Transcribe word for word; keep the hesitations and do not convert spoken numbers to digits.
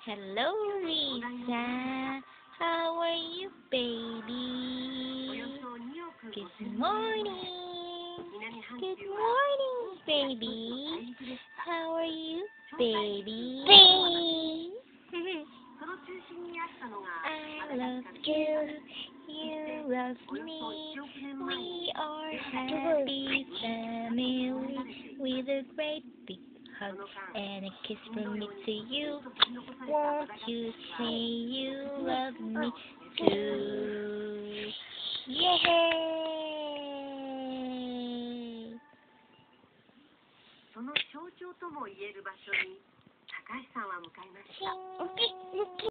Hello, Risa. How are you, baby? Good morning. Good morning, baby. How are you, baby? I love you. You love me. We are happy family with a great big hug and a kiss from me to you. Won't you say you love me too? Yay! その象徴ともいえる場所に高橋さんは向かいました。